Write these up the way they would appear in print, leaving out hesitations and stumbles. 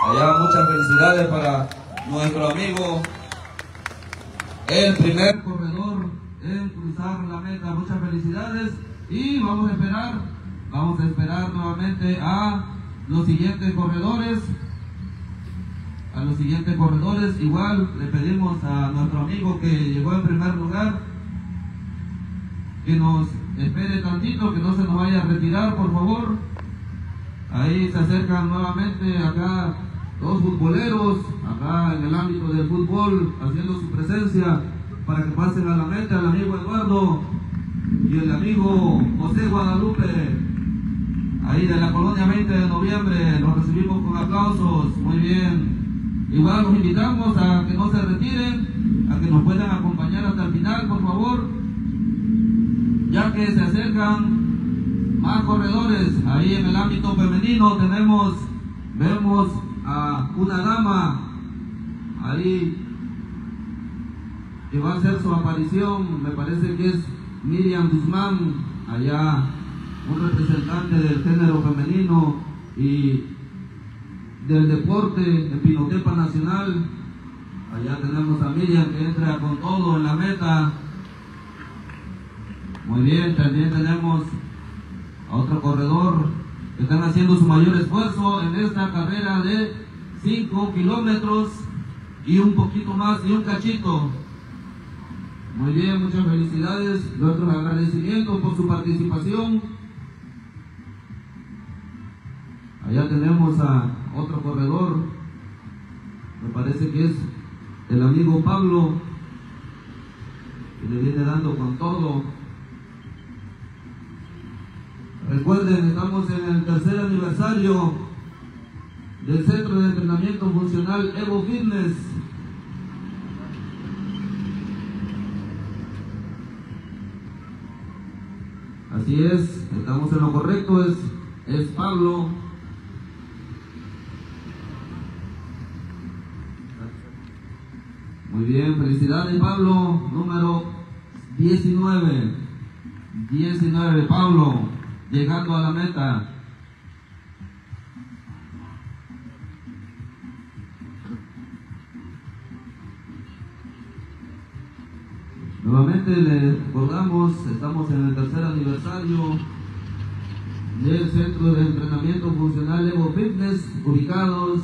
Allá muchas felicidades para nuestro amigo, el primer corredor en cruzar la meta. Muchas felicidades y vamos a esperar nuevamente a los siguientes corredores. Igual le pedimos a nuestro amigo que llegó en primer lugar que nos espere tantito, que no se nos vaya a retirar, por favor. Ahí se acercan nuevamente acá dos futboleros, acá en el ámbito del fútbol, haciendo su presencia para que pasen a la meta, el amigo Eduardo y el amigo José Guadalupe, ahí de la colonia 20 de noviembre, los recibimos con aplausos. Muy bien. Igual los invitamos a que no se retiren, a que nos puedan acompañar hasta el final, por favor, ya que se acercan más corredores. Ahí en el ámbito femenino vemos a una dama ahí que va a hacer su aparición. Me parece que es Miriam Guzmán, allá un representante del género femenino y del deporte en Pinotepa Nacional. Allá tenemos a Miriam que entra con todo en la meta. Muy bien, también tenemos a otro corredor que están haciendo su mayor esfuerzo en esta carrera de 5 kilómetros y un poquito más y un cachito. Muy bien, muchas felicidades, nuestros agradecimientos por su participación. Allá tenemos a otro corredor, me parece que es el amigo Pablo, que le viene dando con todo. Recuerden, estamos en el tercer aniversario del Centro de Entrenamiento Funcional Evo Fitness. Así es, estamos en lo correcto, es Pablo. Muy bien, felicidades Pablo, número 19, Pablo, llegando a la meta. Nuevamente les recordamos, estamos en el tercer aniversario del Centro de Entrenamiento Funcional Evo Fitness, ubicados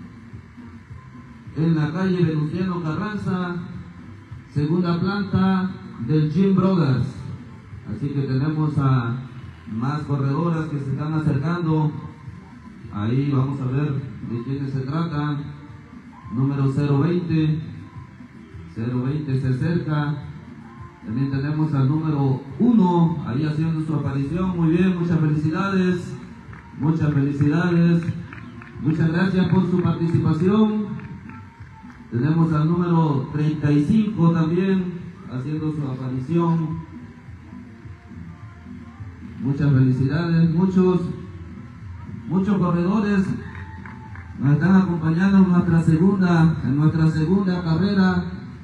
en la calle Venustiano Carranza, segunda planta del Gym Brothers. Así que tenemos a más corredoras que se están acercando. Ahí vamos a ver de quiénes se trata. Número 020 se acerca. También tenemos al número 1 ahí haciendo su aparición. Muy bien, muchas felicidades. Muchas gracias por su participación. Tenemos al número 35 también haciendo su aparición. Muchas felicidades, muchos corredores nos están acompañando en nuestra segunda carrera.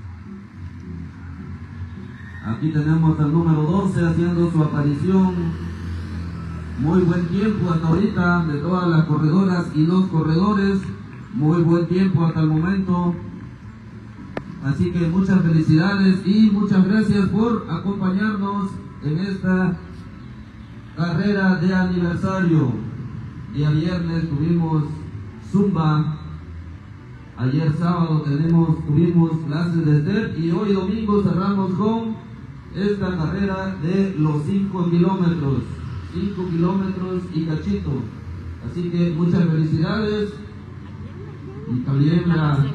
Aquí tenemos al número 12 haciendo su aparición. Muy buen tiempo hasta ahorita de todas las corredoras y los corredores. Muy buen tiempo hasta el momento. Así que muchas felicidades y muchas gracias por acompañarnos en esta carrera de aniversario. Día viernes tuvimos Zumba, ayer sábado tuvimos clases de step y hoy domingo cerramos con esta carrera de los 5 kilómetros y cachito. Así que muchas felicidades y también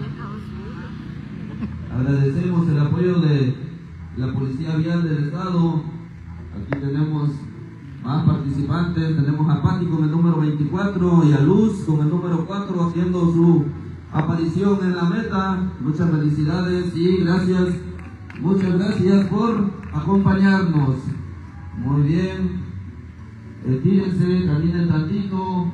agradecemos el apoyo de la Policía Vial del Estado. Aquí tenemos más participantes, tenemos a Pati con el número 24 y a Luz con el número 4 haciendo su aparición en la meta. Muchas felicidades y muchas gracias por acompañarnos. Muy bien, retírense, caminen tantito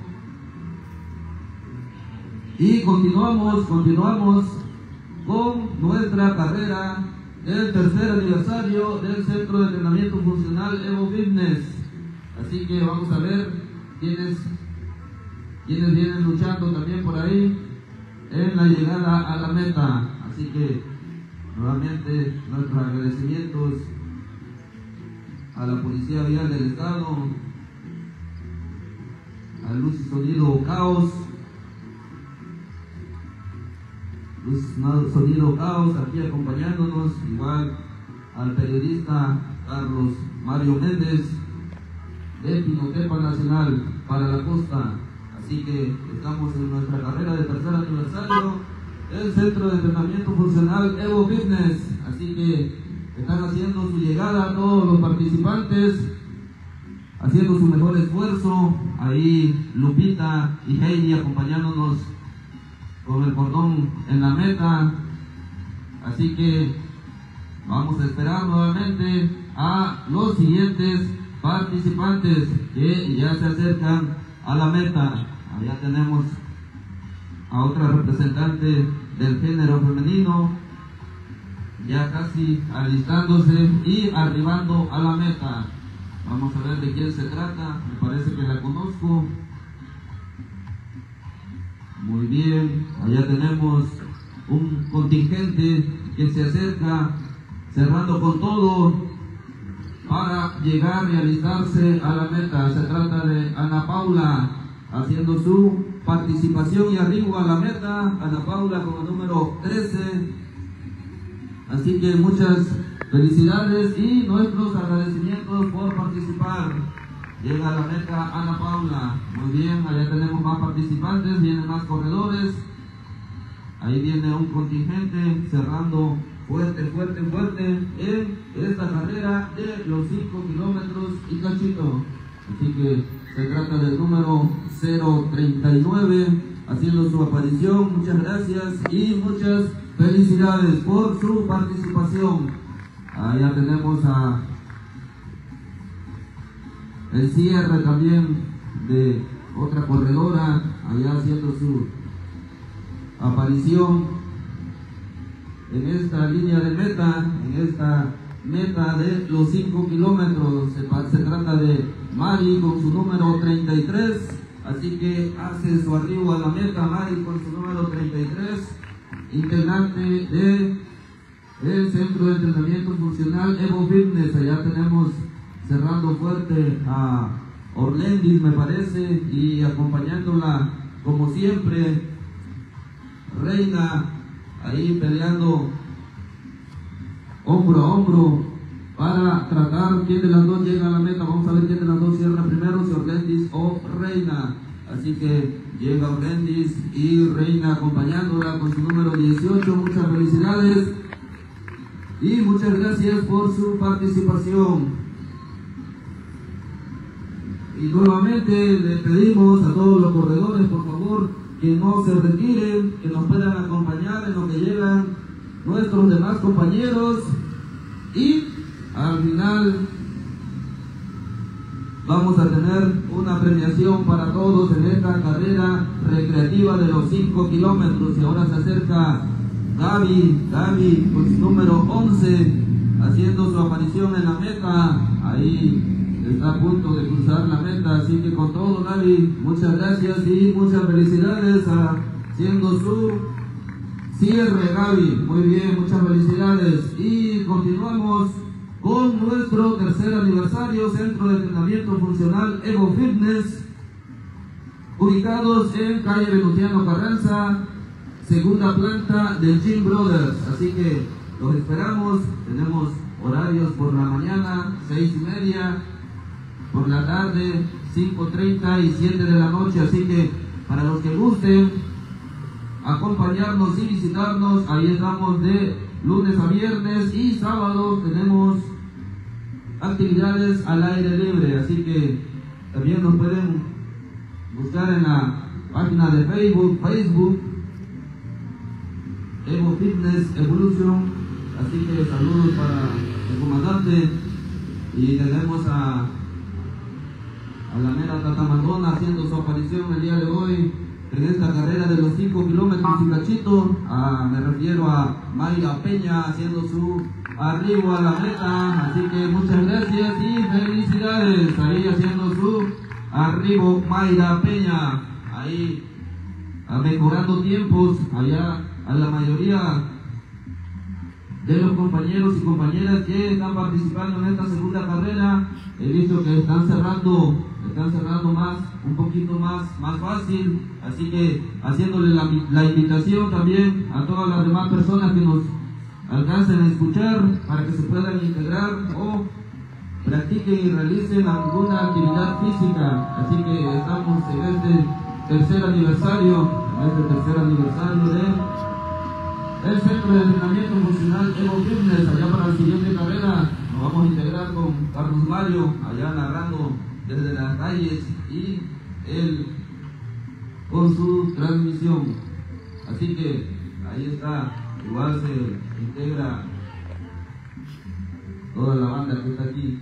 y continuamos con nuestra carrera del tercer aniversario del Centro de Entrenamiento Funcional Evo Fitness. Así que vamos a ver quiénes vienen luchando también por ahí. en la llegada a la meta. Así que nuevamente nuestros agradecimientos a la Policía Vial del Estado, a Luz y Sonido Caos, aquí acompañándonos, igual al periodista Carlos Mario Méndez de Pinotepa Nacional para la costa. Así que estamos en nuestra carrera de tercer aniversario del Centro de Entrenamiento Funcional Evo Fitness. Así que están haciendo su llegada todos los participantes, haciendo su mejor esfuerzo. Ahí Lupita y Heidi acompañándonos con el cordón en la meta. Así que vamos a esperar nuevamente a los siguientes participantes que ya se acercan a la meta. Allá tenemos a otra representante del género femenino, ya casi alistándose y arribando a la meta. Vamos a ver de quién se trata, me parece que la conozco. Muy bien, allá tenemos un contingente que se acerca, cerrando con todo para llegar y alistarse a la meta. Se trata de Ana Paula, haciendo su participación y arribo a la meta. Ana Paula con el número 13. Así que muchas felicidades y nuestros agradecimientos por participar. Llega a la meta Ana Paula. Muy bien, allá tenemos más participantes, vienen más corredores. Ahí viene un contingente cerrando fuerte en esta carrera de los 5 kilómetros y cachito. Así que se trata del número 039 haciendo su aparición. Muchas gracias y muchas felicidades por su participación. Allá tenemos a el cierre también de otra corredora, allá haciendo su aparición en esta línea de meta, en esta meta de los 5 kilómetros. Se trata de Mari con su número 33, así que hace su arribo a la meta Mari con su número 33, integrante de el Centro de Entrenamiento Funcional Evo Fitness. Allá tenemos cerrando fuerte a Orlendis, me parece, y acompañándola como siempre Reina, ahí peleando hombro a hombro para tratar quién de las dos llega a la meta. Vamos a ver quién de las dos cierra primero, si Orlendis o Reina. Así que llega Orlendis y Reina acompañándola con su número 18. Muchas felicidades y muchas gracias por su participación. Y nuevamente le pedimos a todos los corredores, por favor, que no se retiren, que nos puedan acompañar en lo que llegan nuestros demás compañeros. Y al final vamos a tener una premiación para todos en esta carrera recreativa de los 5 kilómetros. Y ahora se acerca Gaby con su número 11 haciendo su aparición en la meta. Ahí está a punto de cruzar la meta, así que con todo, Gaby, muchas gracias y muchas felicidades haciendo su cierre, Gaby. Muy bien, muchas felicidades. Y continuamos con nuestro tercer aniversario, Centro de Entrenamiento Funcional Evo Fitness, ubicados en calle Venustiano Carranza, segunda planta del Gym Brothers. Así que los esperamos. Tenemos horarios por la mañana, 6:30, por la tarde, 5:30 y 7 de la noche. Así que para los que gusten acompañarnos y visitarnos, ahí estamos de lunes a viernes, y sábados tenemos actividades al aire libre. Así que también nos pueden buscar en la página de Facebook Evo Fitness Evolution. Así que saludos para el comandante. Y tenemos a la mera Tatamandona haciendo su aparición el día de hoy en esta carrera de los 5 kilómetros y cachito. Me refiero a Mayra Peña haciendo su arribo a la meta. Así que muchas gracias y felicidades. Ahí haciendo su arribo Mayra Peña. Ahí mejorando tiempos allá a la mayoría de los compañeros y compañeras que están participando en esta segunda carrera. He visto que están cerrando más, un poquito más fácil, así que haciéndole la invitación también a todas las demás personas que nos alcancen a escuchar para que se puedan integrar o practiquen y realicen alguna actividad física. Así que estamos en este tercer aniversario del Centro de Entrenamiento Funcional Evo Fitness. Allá para la siguiente carrera nos vamos a integrar con Carlos Mario, allá narrando desde las calles y él con su transmisión. Así que ahí está, igual se integra toda la banda que está aquí.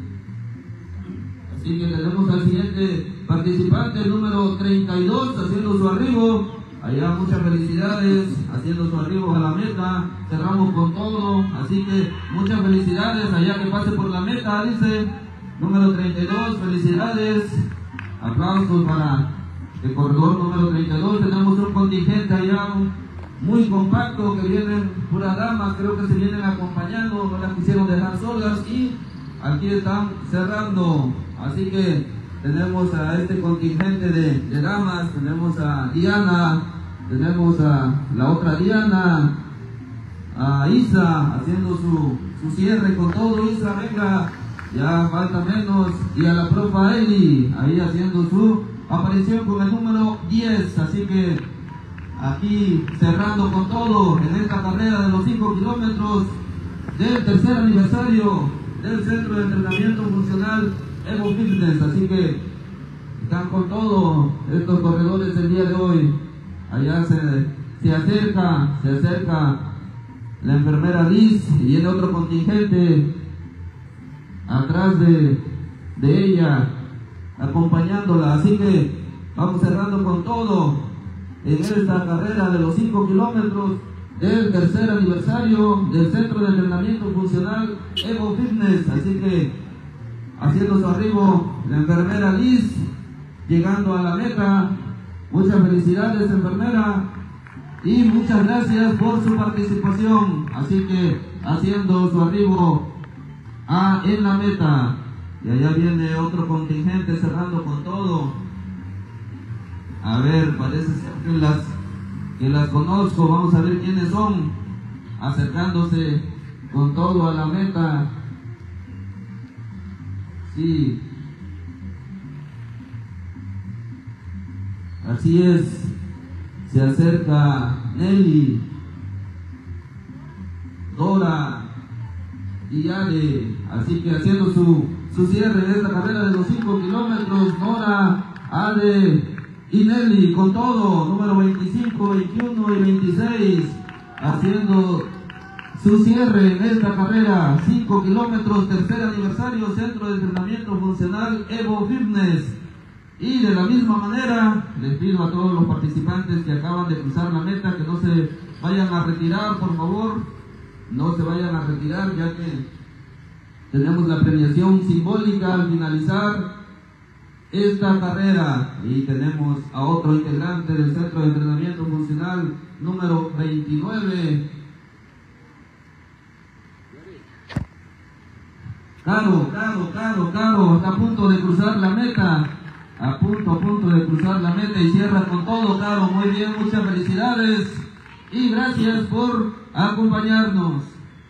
Así que tenemos al siguiente participante, el número 32, haciendo su arribo. Allá muchas felicidades, haciendo su arribo a la meta. Cerramos con todo, así que muchas felicidades, allá que pase por la meta, dice número 32, felicidades. Aplausos para el corredor número 32. Tenemos un contingente allá muy compacto que vienen puras damas, creo que se vienen acompañando, no las quisieron dejar solas y aquí están cerrando. Así que tenemos a este contingente de damas, tenemos a Diana, tenemos a la otra Diana, a Isa haciendo su cierre con todo. Isa, venga, ya falta menos, y a la profa Eli ahí haciendo su aparición con el número 10. Así que aquí cerrando con todo en esta carrera de los 5 kilómetros del tercer aniversario del Centro de Entrenamiento Funcional Evo Fitness. Así que están con todo estos corredores el día de hoy. Allá se acerca la enfermera Liz y viene otro contingente atrás de ella acompañándola. Así que vamos cerrando con todo en esta carrera de los 5 kilómetros del tercer aniversario del Centro de Entrenamiento Funcional Evo Fitness. Así que haciendo su arribo la enfermera Liz, llegando a la meta. Muchas felicidades, enfermera, y muchas gracias por su participación. Así que haciendo su arribo en la meta. Y allá viene otro contingente cerrando con todo. A ver, parece ser que las conozco. Vamos a ver quiénes son, acercándose con todo a la meta. Sí, así es, se acerca Nelly, Dora y Ale. Así que haciendo su cierre de esta carrera de los 5 kilómetros, Dora, Ale y Nelly con todo, número 25, 21 y 26, haciendo su cierre en esta carrera, 5 kilómetros, tercer aniversario, Centro de Entrenamiento Funcional Evo Fitness. Y de la misma manera, les pido a todos los participantes que acaban de cruzar la meta que no se vayan a retirar, por favor. No se vayan a retirar, ya que tenemos la premiación simbólica al finalizar esta carrera. Y tenemos a otro integrante del Centro de Entrenamiento Funcional, número 29. Caro, está a punto de cruzar la meta. A punto de cruzar la meta y cierra con todo, Caro. Muy bien, muchas felicidades y gracias por acompañarnos.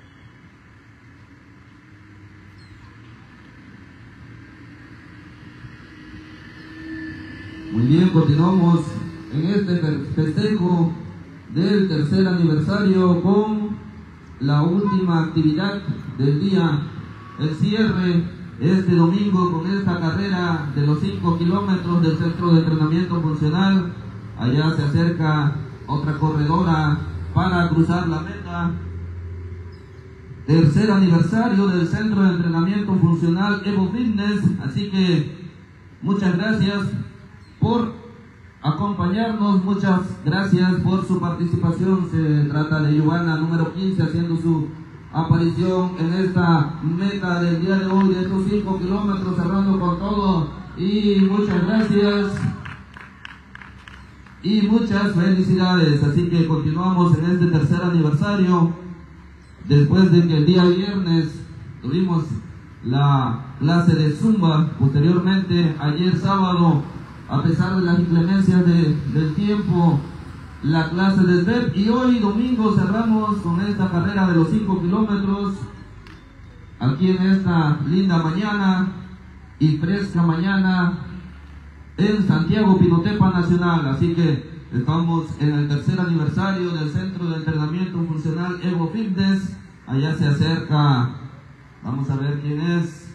Muy bien, continuamos en este festejo del tercer aniversario con la última actividad del día, el cierre este domingo con esta carrera de los 5 kilómetros del Centro de Entrenamiento Funcional. Allá se acerca otra corredora para cruzar la meta. Tercer aniversario del Centro de Entrenamiento Funcional Evo Fitness. Así que muchas gracias por acompañarnos, muchas gracias por su participación. Se trata de Giovanna, número 15, haciendo su aparición en esta meta del día de hoy, de estos 5 kilómetros, cerrando con todo. Y muchas gracias. y muchas felicidades. Así que continuamos en este tercer aniversario, después de que el día viernes tuvimos la clase de Zumba. Posteriormente, ayer sábado, a pesar de las inclemencias del tiempo, la clase de STEP, y hoy domingo cerramos con esta carrera de los 5 kilómetros aquí en esta linda mañana y fresca mañana en Santiago Pinotepa Nacional. Así que estamos en el tercer aniversario del Centro de Entrenamiento Funcional Evo Fitness. Allá se acerca, vamos a ver quién es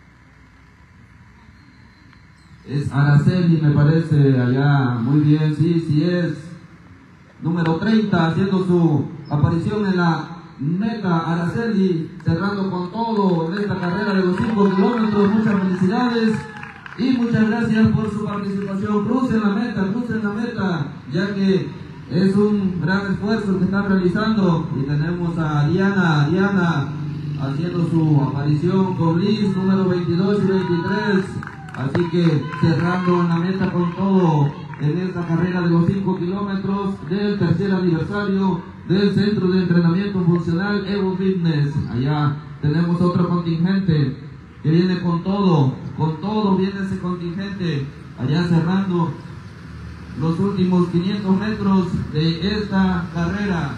Araceli, me parece, allá. Muy bien, sí es número 30, haciendo su aparición en la meta. Araceli cerrando con todo en esta carrera de los 5 kilómetros. Muchas felicidades y muchas gracias por su participación. Crucen la meta, ya que es un gran esfuerzo que están realizando. Y tenemos a Diana haciendo su aparición con Liz, número 22 y 23. Así que cerrando en la meta con todo en esta carrera de los 5 kilómetros del tercer aniversario del Centro de Entrenamiento Funcional Evo Fitness. Allá tenemos otro contingente que viene con todo viene ese contingente, allá cerrando los últimos 500 metros de esta carrera.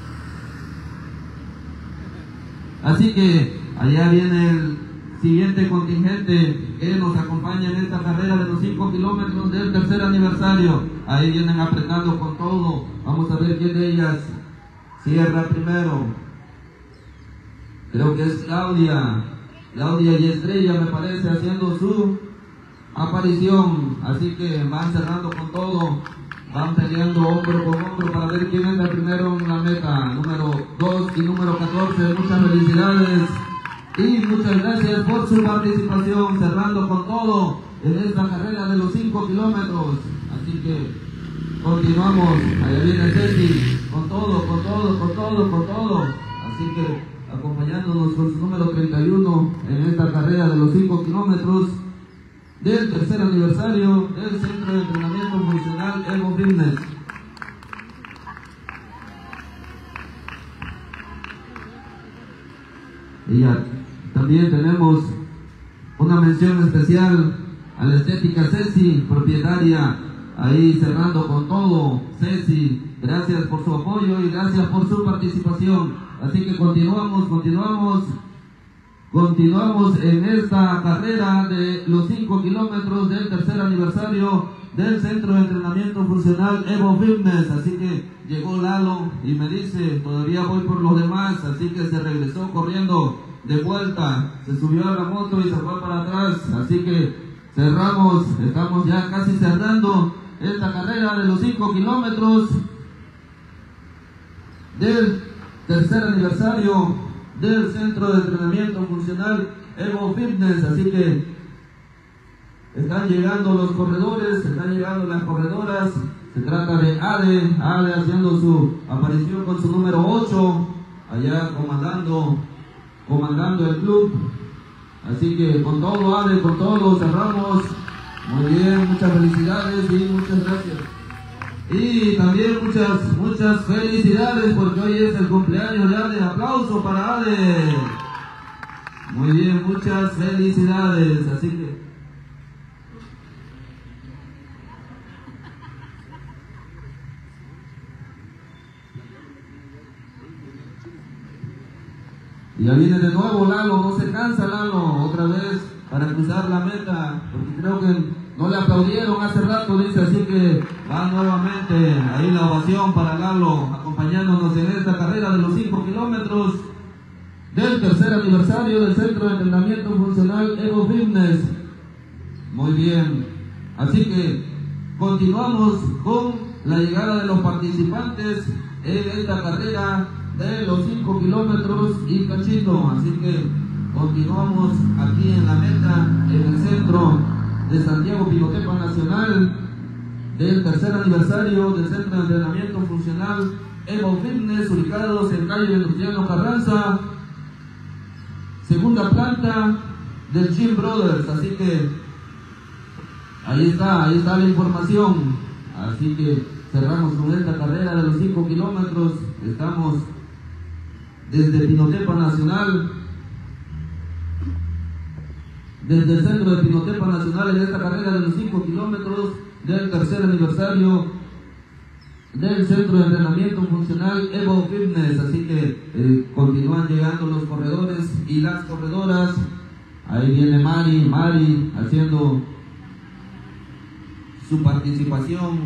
Así que allá viene el siguiente contingente que nos acompaña en esta carrera de los 5 kilómetros del tercer aniversario. Ahí vienen apretando con todo. Vamos a ver quién de ellas cierra primero. Creo que es Claudia y Estrella, me parece, haciendo su aparición. Así que van cerrando con todo, van peleando hombro con hombro para ver quién es el primero en la meta. Número 2 y número 14, muchas felicidades y muchas gracias por su participación, cerrando con todo en esta carrera de los 5 kilómetros. Así que continuamos. Allá viene Ceci con todo. Así que acompañándonos con su número 31 en esta carrera de los 5 kilómetros del tercer aniversario del Centro de Entrenamiento Funcional Evo Fitness. Y ya también tenemos una mención especial a la Estética Ceci, propietaria, ahí cerrando con todo. Ceci, gracias por su apoyo y gracias por su participación. Así que continuamos en esta carrera de los 5 kilómetros del tercer aniversario del Centro de Entrenamiento Funcional Evo Fitness. Así que llegó Lalo y me dice, todavía voy por los demás. Así que se regresó corriendo de vuelta, se subió a la moto y se fue para atrás. Así que cerramos, estamos ya casi cerrando esta carrera de los 5 kilómetros del tercer aniversario del Centro de Entrenamiento Funcional Evo Fitness. Así que están llegando los corredores, están llegando las corredoras. Se trata de Ale haciendo su aparición con su número 8, allá comandando el club. Así que con todo, Ale, con todo cerramos. Muy bien, muchas felicidades y muchas gracias. Y también muchas felicidades porque hoy es el cumpleaños de Ale. Aplauso para Ale. Muy bien, muchas felicidades. Así que y ya viene de nuevo Lalo, no se cansa Lalo, otra vez para cruzar la meta, porque creo que no le aplaudieron hace rato, dice, así que va nuevamente ahí la ovación para Lalo, acompañándonos en esta carrera de los 5 kilómetros del tercer aniversario del Centro de Entrenamiento Funcional Evo Fitness. Muy bien, así que continuamos con la llegada de los participantes en esta carrera de los 5 kilómetros y cachito. Así que continuamos aquí en la meta, en el centro de Santiago Pinotepa Nacional del tercer aniversario del Centro de Entrenamiento Funcional Evo Fitness, ubicados en calle Venustiano Carranza, segunda planta del Gym Brothers. Así que ahí está la información. Así que cerramos con esta carrera de los 5 kilómetros. Estamos desde Pinotepa Nacional, desde el centro de Pinotepa Nacional, en esta carrera de los 5 kilómetros del tercer aniversario del centro de entrenamiento funcional Evo Fitness. Así que continúan llegando los corredores y las corredoras. Ahí viene Mari haciendo su participación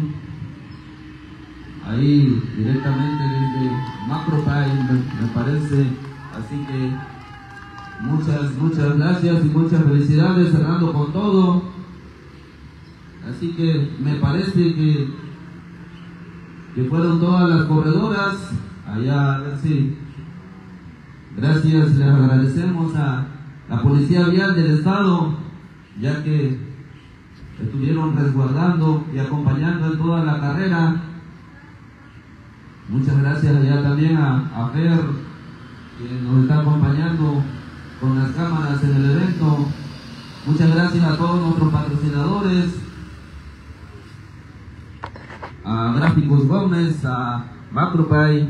ahí directamente desde Macropay, me parece. Así que muchas gracias y muchas felicidades, cerrando con todo. Así que me parece que fueron todas las corredoras. Allá, a ver si. Gracias, les agradecemos a la Policía Vial del Estado, ya que estuvieron resguardando y acompañando en toda la carrera. Muchas gracias allá también a Fer, que nos está acompañando con las cámaras en el evento. Muchas gracias a todos nuestros patrocinadores, a Gráficos Gómez, a Macropay,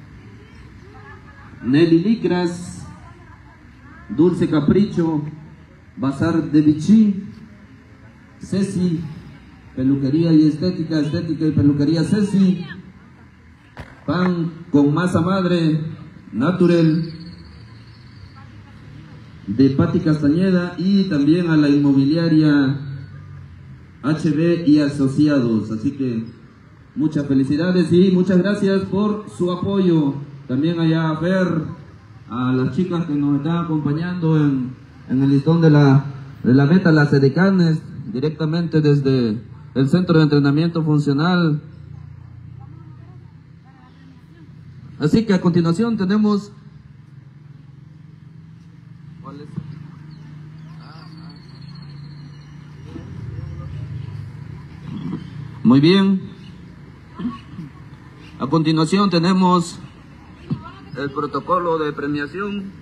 Nelly Licras, Dulce Capricho, Bazar de Vichy, Ceci, Peluquería y Estética y Peluquería Ceci, Pan con Masa Madre, Natural, de Pati Castañeda, y también a la inmobiliaria HB y Asociados. Así que muchas felicidades y muchas gracias por su apoyo. También allá a Fer, a las chicas que nos están acompañando en el listón de la meta, las edecanes, directamente desde el centro de entrenamiento funcional. Así que a continuación tenemos... Muy bien. A continuación tenemos el protocolo de premiación.